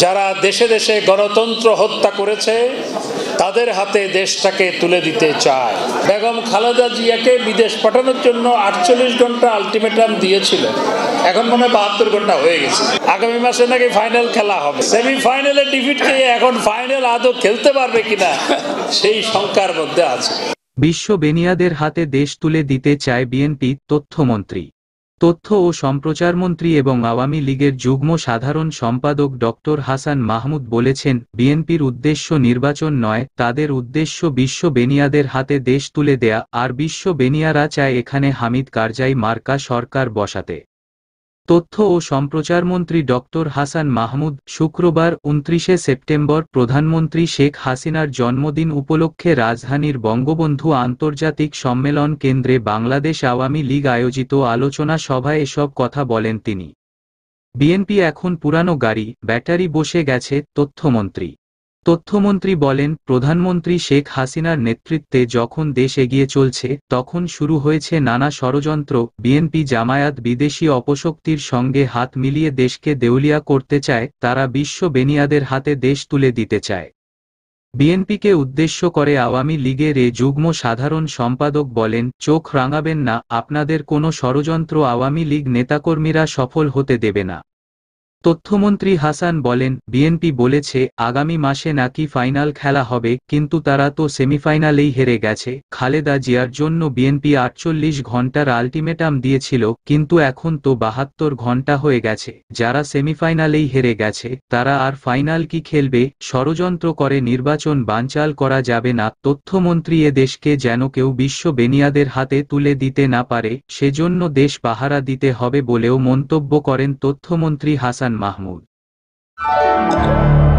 যারা দেশে দেশে গণতন্ত্র হত্যা করেছে তাদের হাতে দেশটাকে তুলে দিতে চায়। বেগম খালেদা জিয়াকে বিদেশ পাঠানোর জন্য 48 ঘন্টা আলটিমেটাম দিয়েছিল, এখন মনে হয় 72 ঘন্টা হয়ে গেছে। আগামী মাসে নাকি ফাইনাল খেলা হবে, সেমিফাইনালে ডিফিট খেয়ে এখন ফাইনাল আদৌ খেলতে পারবে কিনা সেই শঙ্কার মধ্যে আছে। বিশ্ব বেনিয়াদের হাতে দেশ তুলে দিতে চায় বিএনপি, তথ্যমন্ত্রী। তথ্য ও সম্প্রচারমন্ত্রী এবং আওয়ামী লীগের যুগ্ম সাধারণ সম্পাদক ডক্টর হাসান মাহমুদ বলেছেন, বিএনপির উদ্দেশ্য নির্বাচন নয়, তাদের উদ্দেশ্য বিশ্ব বেনিয়াদের হাতে দেশ তুলে দেয়া, আর বিশ্ব বেনিয়ারা চায় এখানে হামিদ কারজাই মার্কা সরকার বসাতে। তথ্য ও সম্প্রচারমন্ত্রী ডক্টর হাসান মাহমুদ শুক্রবার 29 সেপ্টেম্বর প্রধানমন্ত্রী শেখ হাসিনার জন্মদিন উপলক্ষে রাজধানীর বঙ্গবন্ধু আন্তর্জাতিক সম্মেলন কেন্দ্রে বাংলাদেশ আওয়ামী লীগ আয়োজিত আলোচনা সভায় এসব কথা বলেন তিনি। বিএনপি এখন পুরানো গাড়ি, ব্যাটারি বসে গেছে, তথ্যমন্ত্রী বলেন, প্রধানমন্ত্রী শেখ হাসিনার নেতৃত্বে যখন দেশ এগিয়ে চলছে তখন শুরু হয়েছে নানা ষড়যন্ত্র। বিএনপি জামায়াত বিদেশি অপশক্তির সঙ্গে হাত মিলিয়ে দেশকে দেউলিয়া করতে চায়, তারা বিশ্ব বেনিয়াদের হাতে দেশ তুলে দিতে চায়। বিএনপিকে উদ্দেশ্য করে আওয়ামী লীগের যুগ্ম সাধারণ সম্পাদক বলেন, চোখ রাঙাবেন না, আপনাদের কোনো ষড়যন্ত্র আওয়ামী লীগ নেতাকর্মীরা সফল হতে দেবে না। তথ্যমন্ত্রী হাসান বলেন, বিএনপি বলেছে আগামী মাসে নাকি ফাইনাল খেলা হবে, কিন্তু তারা তো সেমিফাইনালেই হেরে গেছে। খালেদা জিয়ার জন্য বিএনপি 48 ঘন্টার আলটিমেটাম দিয়েছিল, কিন্তু এখন তো 72 ঘন্টা হয়ে গেছে। যারা সেমিফাইনালেই হেরে গেছে তারা আর ফাইনাল কি খেলবে? ষড়যন্ত্র করে নির্বাচন বানচাল করা যাবে না। তথ্যমন্ত্রী এ দেশকে যেন কেউ বিশ্ব বেনিয়াদের হাতে তুলে দিতে না পারে, সেজন্য দেশ পাহারা দিতে হবে বলেও মন্তব্য করেন তথ্যমন্ত্রী হাসান মাহমুদ।